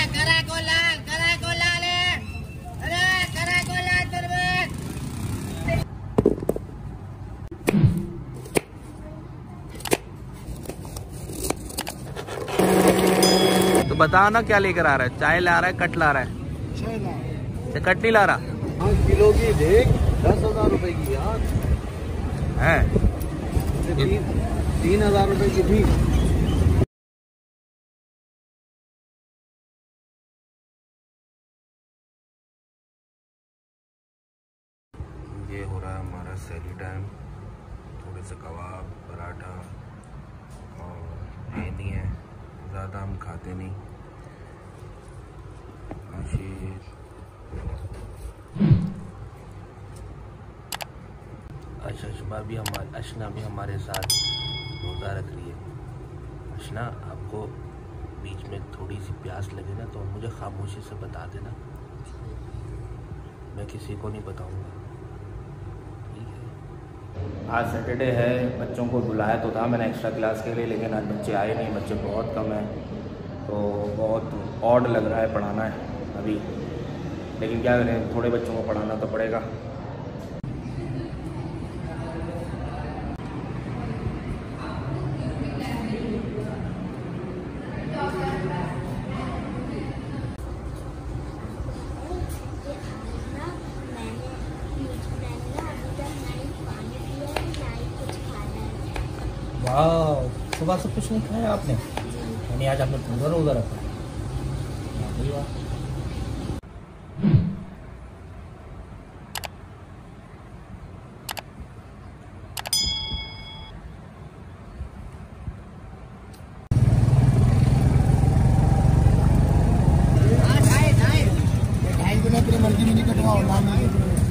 तो बता ना क्या लेकर आ रहा है? चाय ला रहा है, कट ला रहा है? कट नहीं ला रहा। 5 किलो की देख 10,000 रुपए की यार है। 3,000 रुपए की थी। ये हो रहा है हमारा सैली टाइम। थोड़े से कबाब, पराठा और मेहंदी है। ज़्यादा हम खाते नहीं। अशना भी हमारे साथ रोज़ा रख रही है। अशना, आपको बीच में थोड़ी सी प्यास लगे ना तो मुझे खामोशी से बता देना, मैं किसी को नहीं बताऊंगा। आज सैटरडे है, बच्चों को बुलाया तो था मैंने एक्स्ट्रा क्लास के लिए, लेकिन आज बच्चे आए नहीं। बच्चे बहुत कम हैं तो बहुत ऑड लग रहा है पढ़ाना है अभी, लेकिन क्या करें, थोड़े बच्चों को पढ़ाना तो पड़ेगा। वाह, सुबह से कुछ नहीं खाया आपने? यानी आज आपने पूरा रोज़ा रखा? अपनी मर्जी में नहीं कटवाओ, नाम नहीं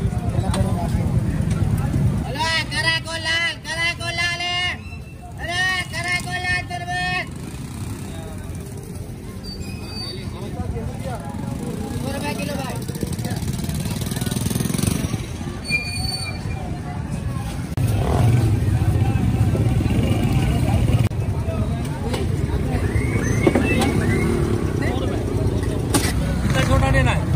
छोटा लेना है।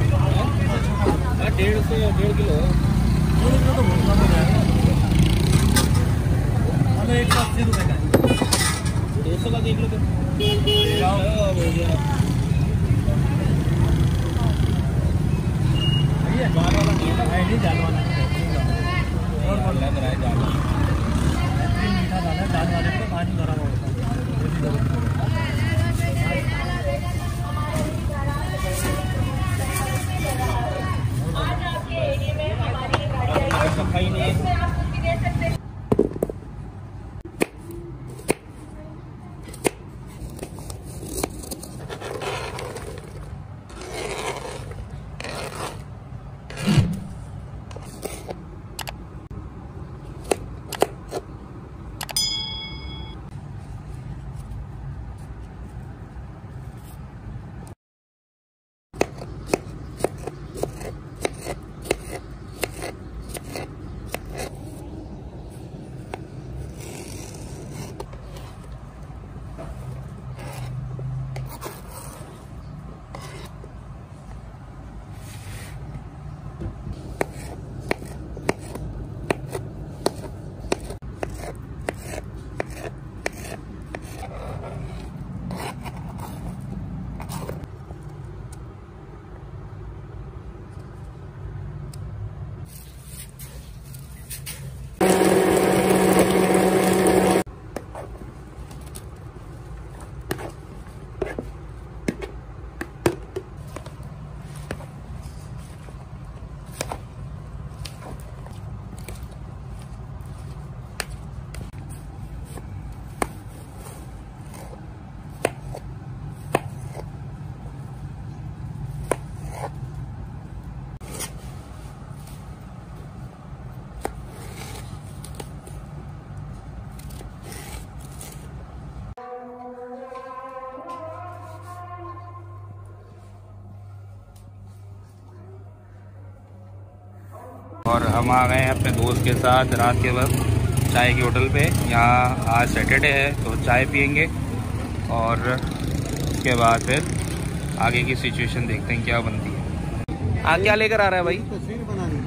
1.5 किलो तो बहुत कम हो जाएगा। हमें 180 रुपये का 200 का देख लो। जाल वाला नहीं, जाल वाला और बोल लग रहा है जाल वाला मीठा दाल है। जाल वाले को पानी भरा हुआ होता है। सफाई नहीं है। और हम आ गए हैं अपने दोस्त के साथ रात के वक्त चाय की होटल पे। यहाँ आज सैटरडे है तो चाय पियेंगे और उसके बाद फिर आगे की सिचुएशन देखते हैं क्या बनती है। हाँ, क्या लेकर आ रहा है भाई? तस्वीर बनानी।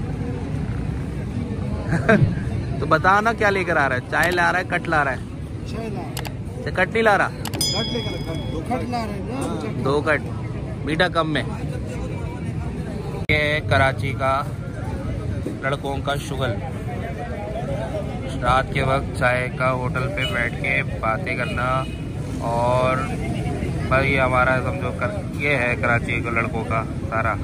तो बता ना क्या लेकर आ रहा है। चाय ला रहा है, कट ला रहा है? कट नहीं ला रहा, कट ला रहे हैं। 2 कट, मीठा कम में। ये कराची का लड़कों का शुगल, रात के वक्त चाय का होटल पे बैठ के बातें करना, और भाई हमारा समझो ये है कराची के लड़कों का सारा।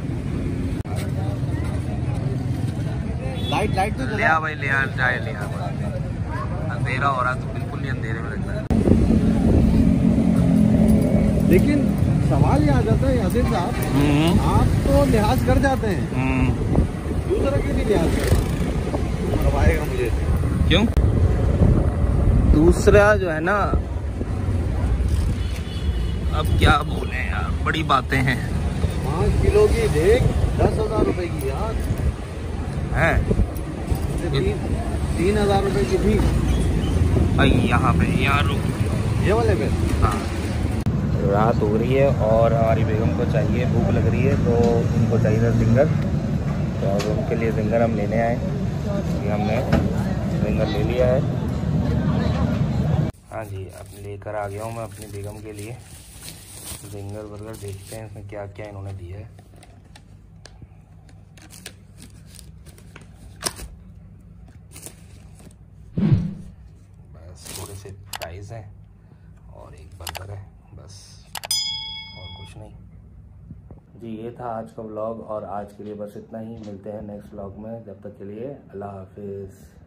लाइट तो लिया भाई, लिया चाय लिया। अंधेरा हो रहा तो बिल्कुल नहीं अंधेरे में लगता है। लेकिन सवाल ये आ जाता है यासिर साहब, आप तो लिहाज कर जाते हैं, दूसरा क्यों नहीं लिहाज करते? मरवाएगा मुझे। क्यों? दूसरा जो है ना, अब क्या बोले यार, बड़ी बातें हैं। 5 किलो की देख 10,000 रुपए की यार है, 3,000 रुपए की थी भाई। यहाँ पे यार ये वाले पे। हाँ, रात हो रही है और हमारी बेगम को चाहिए, भूख लग रही है, तो उनको चाहिए था जिंगर। तो अब उनके लिए जिंगर हम लेने आए। ये हमने जिंगर ले लिया है। हाँ जी, अब लेकर आ गया हूँ मैं अपनी बेगम के लिए जिंगर बर्गर। देखते हैं इसमें क्या क्या इन्होंने दिया है। बस थोड़े से फ्राइज़ हैं और एक बर्गर है, बस और कुछ नहीं जी। ये था आज का व्लॉग, और आज के लिए बस इतना ही। मिलते हैं नेक्स्ट व्लॉग में, जब तक के लिए अल्लाह हाफिज़।